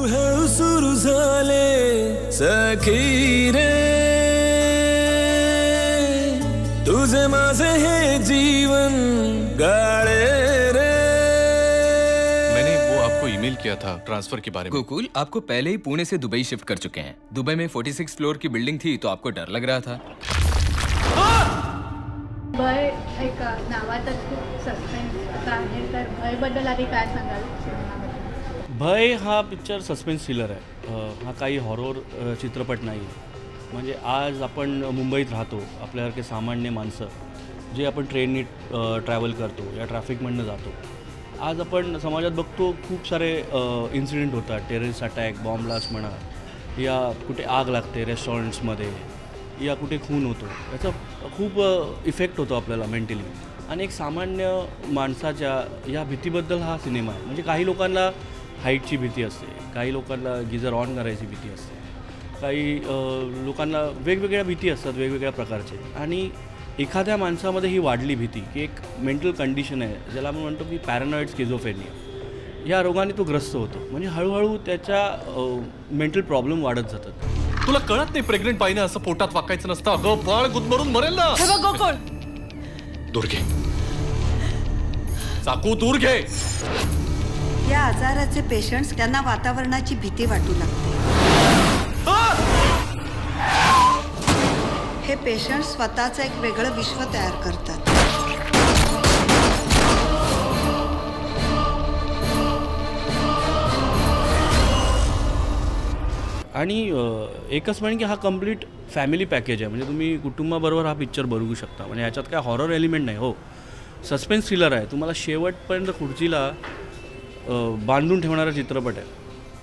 हळूहळू सुरू झाले सखी रे तुझे माझे हे जीवन गाळे रे। मैंने वो आपको ईमेल किया था ट्रांसफर के बारे में। गोकुल, आपको पहले ही पुणे से दुबई शिफ्ट कर चुके हैं। दुबई में 46 फ्लोर की बिल्डिंग थी तो आपको डर लग रहा था। भय ऐका नावातच खूप सस्पेन्स आहे, तर भय बद्दल आधी काय सांगाल? भय हा पिक्चर सस्पेन्स थ्रिलर आहे, हा काही हॉरर चित्रपट नाही आहे। म्हणजे आज आपण मुंबईत राहतो, आपल्यासारखे सामान्य माणसं जे आपण ट्रेननी ट्रॅव्हल करतो या ट्रॅफिकमधनं जातो, आज आपण समाजात बघतो खूप सारे इन्सिडेंट होतात, टेररिस्ट अटॅक, बॉम्ब ब्लास्ट म्हणा, या कुठे आग लागते रेस्टॉरंट्समध्ये, या कुठे खून होतो, याचा खूप इफेक्ट होतो आपल्याला मेंटली। आणि एक सामान्य माणसाच्या या भीतीबद्दल हा सिनेमा आहे। म्हणजे काही लोकांना हाईटची भीती असते, काही लोकांना गिझर ऑन करायची भीती असते, काही लोकांना वेगवेगळ्या भीती असतात वेगवेगळ्या प्रकारचे। आणि एखाद्या माणसामध्ये ही वाढली भीती की एक मेंटल कंडिशन आहे ज्याला आपण म्हणतो की पॅरानॉइड स्किझोफ्रेनिया, या रोगाने तो ग्रस्त होतो। म्हणजे हळूहळू त्याच्या मेंटल प्रॉब्लेम वाढत जातात। तुला कळत नाही प्रेग्नेंट बाईने असं पोटात वाकायचं नसतं, अगं बाळ गुदमरून मरेल ना। हे बघ गोकुळ, दूर घे चाकू, दूर घे। या आजाराचे पेशंट्स त्यांना वातावरणाची भीती वाटू लागते। हे पेशंट्स स्वतःचं एक वेगळं विश्व तयार करतात। आणि एकच म्हणजे की हा कम्प्लीट फॅमिली पॅकेज आहे। म्हणजे तुम्ही कुटुंबाबरोबर हा पिक्चर बघू शकता। म्हणजे ह्याच्यात काय हॉरर एलिमेंट नाही, हो सस्पेन्स थ्रिलर आहे। तुम्हाला शेवटपर्यंत खुर्चीला बांधून ठेवणारा चित्रपट आहे।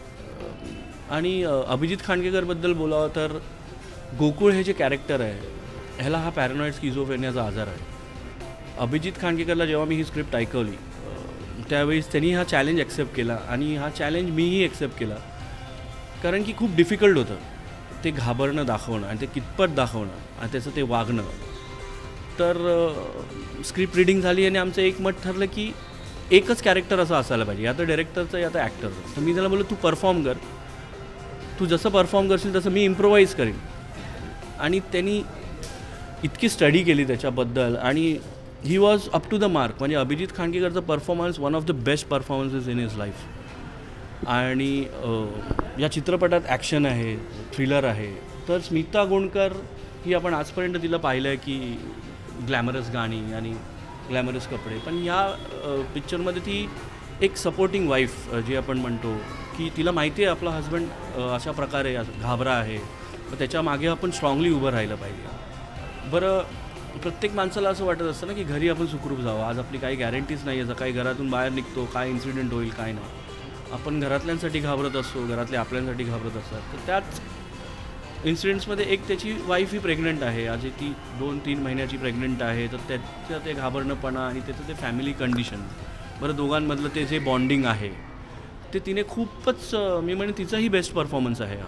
आणि अभिजित खांडकेकरबद्दल बोलावं तर गोकुळ हे जे कॅरेक्टर आहे ह्याला हा पॅरानॉइड स्किझोफ्रेनियाचा आजार आहे। अभिजित खांडकेकरला जेव्हा मी ही स्क्रिप्ट ऐकवली त्यावेळेस त्यांनी हा चॅलेंज ॲक्सेप्ट केला आणि हा चॅलेंज मीही ॲक्सेप्ट केला, कारण की खूप डिफिकल्ट होतं ते घाबरणं दाखवणं आणि ते कितपत दाखवणं आणि त्याचं ते वागणं। तर स्क्रिप्ट रिडिंग झाली आणि आमचं एक मत ठरलं की एकच कॅरेक्टर असं असायला पाहिजे, या तर डायरेक्टरचं या तर ॲक्टरचं। तर मी त्याला बोललो तू परफॉर्म कर, तू जसं परफॉर्म करशील तसं मी इम्प्रोवाईज करीन। आणि त्यांनी इतकी स्टडी केली त्याच्याबद्दल आणि he was up to the mark. म्हणजे अभिजित खांडकेकरचं performance one of the best performances in his life. आणि या चित्रपटात ॲक्शन आहे, थ्रिलर आहे। तर स्मिता गोंडकर ही आपण आजपर्यंत तिला पाहिलं आहे की ग्लॅमरस गाणी आणि ग्लॅमरस कपडे, पण या पिक्चरमध्ये ती एक सपोर्टिंग वाईफ जी आपण म्हणतो की तिला माहिती आहे आपला हजबंड अशा प्रकारे घाबरा आहे, तर त्याच्या मागे आपण स्ट्रॉंगली उभं राहिलं पाहिजे। बरं, प्रत्येक माणसाला असं वाटत असतं ना की घरी आपण सुखरूप जावं, आज आपली काही गॅरंटीज नाही आहे, सकाळी घरातून बाहेर निघतो काय इन्सिडेंट होईल काय नाही। आपण घरातल्यांसाठी घाबरत असतो, घरातले आपल्यांसाठी घाबरत असतात। तर त्याच इन्सिडेंट्समध्ये एक त्याची वाईफ ही प्रेग्नंट आहे, आज ती 2-3 महिन्याची प्रेग्नंट आहे। तर त्याचं ते घाबरणंपणा आणि त्याचं ते फॅमिली कंडिशन, बरं दोघांमधलं ते जे बॉन्डिंग आहे ते तिने खूपच, मी म्हणेन तिचाही बेस्ट परफॉर्मन्स आहे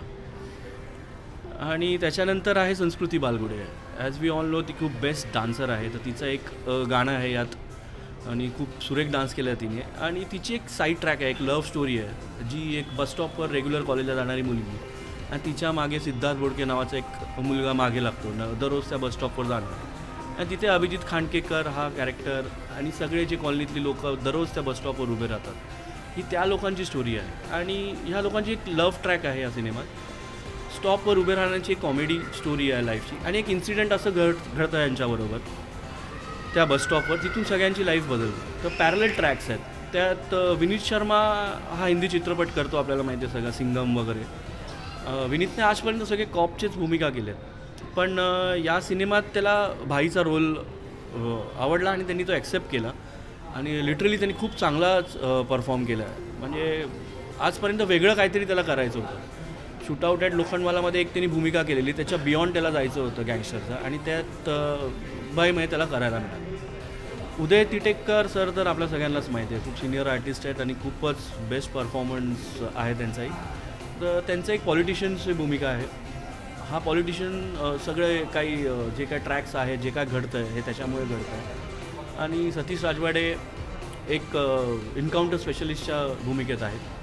हा। आणि त्याच्यानंतर आहे Sanskruti Balgude, as we all know ती खूप बेस्ट डान्सर आहे। तर तिचं एक गाणं आहे यात आणि खूप सुरेख डान्स केला तिने। आणि तिची एक साईड ट्रॅक आहे, एक लव्ह स्टोरी आहे, जी एक बसस्टॉपवर रेग्युलर कॉलेजला जाणारी मुलगी आणि तिच्या मागे सिद्धार्थ बोडके नावाचा एक मुलगा मागे लागतो, दररोज त्या बसस्टॉपवर जाणार। आणि तिथे अभिजित खांडकेकर हा कॅरेक्टर आणि सगळे जे कॉलनीतली लोक दररोज त्या बसस्टॉपवर उभे राहतात, ही त्या लोकांची स्टोरी आहे। आणि ह्या लोकांची एक लव्ह ट्रॅक आहे या सिनेमात, स्टॉपवर उभे राहण्याची एक कॉमेडी स्टोरी आहे लाईफची। आणि एक इन्सिडेंट असं घडतं यांच्याबरोबर त्या बसस्टॉपवर, तिथून सगळ्यांची लाईफ बदलते। तर पॅरलल ट्रॅक्स आहेत त्यात। विनीत शर्मा हा हिंदी चित्रपट करतो, आपल्याला माहिती आहे सगळं, सिंगम वगैरे। विनीतने आजपर्यंत सगळे कॉपचेच भूमिका केल्यात, पण या सिनेमात त्याला भाईचा रोल आवडला आणि त्यांनी तो ॲक्सेप्ट केला आणि लिटरली त्यांनी खूप चांगलाच परफॉर्म केला आहे। म्हणजे आजपर्यंत वेगळं काहीतरी त्याला करायचं होतं। शूटआउट ॲट लोखंडवालामध्ये एक त्यांनी भूमिका केलेली, त्याच्या बियॉन्ड त्याला जायचं होतं गँगस्टरचं, आणि त्यात भयमध्ये त्याला करायला मिळालं। उदय तिटेकर सर तर आपल्या सगळ्यांनाच माहिती आहे, खूप सिनियर आर्टिस्ट आहेत आणि खूपच बेस्ट परफॉर्मन्स आहे त्यांचाही। तर त्यांचं एक पॉलिटिशियनची भूमिका आहे। हा पॉलिटिशियन सगळे काही जे काय ट्रॅक्स आहेत, जे काय घडतं आहे हे त्याच्यामुळे घडतं आहे। आणि सतीश राजवाडे एक इन्काउंटर स्पेशलिस्टच्या भूमिकेत आहेत।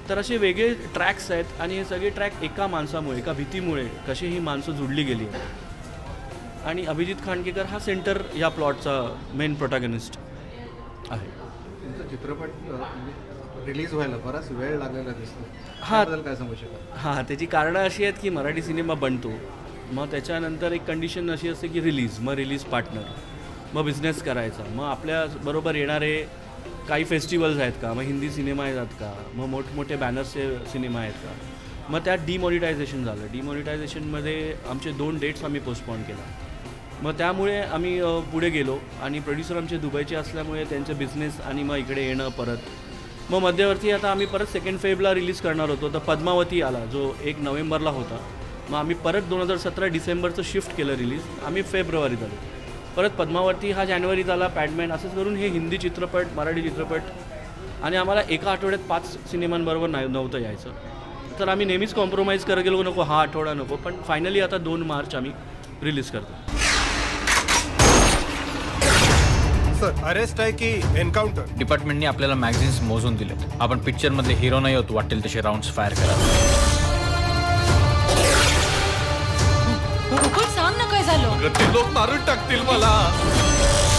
तर असे वेगळे ट्रॅक्स आहेत आणि हे सगळे ट्रॅक एका माणसामुळे, एका भीतीमुळे कशी ही माणसं जुडली गेली आहेत. आणि अभिजित खांडकेकर हा सेंटर या प्लॉटचा मेन प्रोटॅगनिस्ट आहे. तुमचा चित्रपट रिलीज व्हायला बराच वेळ लागलेला दिसतो. हा, त्याबद्दल काय सांगू शकाल? हां, त्याची कारणं अशी आहेत की मराठी सिनेमा बनतो, मग त्याच्यानंतर एक कंडिशन अशी असते की रिलीज, मग रिलीज पार्टनर, मग बिझनेस करायचा, मग आपल्याबरोबर येणारे काही फेस्टिवल्स आहेत का, मग हिंदी सिनेमा येतात का, मग मोठमोठे बॅनर्सचे सिनेमा आहेत का. मग त्यात डिमॉनिटायझेशन झालं. डिमॉनिटायझेशनमध्ये आमचे 2 डेट्स आम्ही पोस्टपोन केला. मग त्यामुळे आम्ही पुढे गेलो आणि प्रोड्युसर आमचे दुबईचे असल्यामुळे त्यांचे बिझनेस आणि मग इकडे येणं परत. मग मध्यवर्ती आता आम्ही परत 2 फेब्रुवारीला रिलीज करणार होतो, तर पद्मावती आला जो 1 नोव्हेंबरला होता. मग आम्ही परत 2017 डिसेंबरचं शिफ्ट केलं रिलीज. आम्ही फेब्रुवारीत आलो. परत पद्मावती हा जानेवारीत आला, पॅडमॅन, असंच करून हे हिंदी चित्रपट, मराठी चित्रपट, आणि आम्हाला एका आठवड्यात 5 सिनेमांबरोबर नव्हतं यायचं. तर आम्ही नेहमीच कॉम्प्रोमाइज करत गेलो, नको हा आठवडा नको, पण फायनली आता 2 मार्च आम्ही रिलीज करतो. सर, अरेस्ट आहे की एन्काउंटर? डिपार्टमेंटने आपल्याला मॅगझिन्स मोजून दिले. आपण पिक्चरमधले हिरो नाही होत, वाटेल तसे राऊंड्स फायर करा. सांग ना काय झालं. ते लोक मारून टाकतील मला.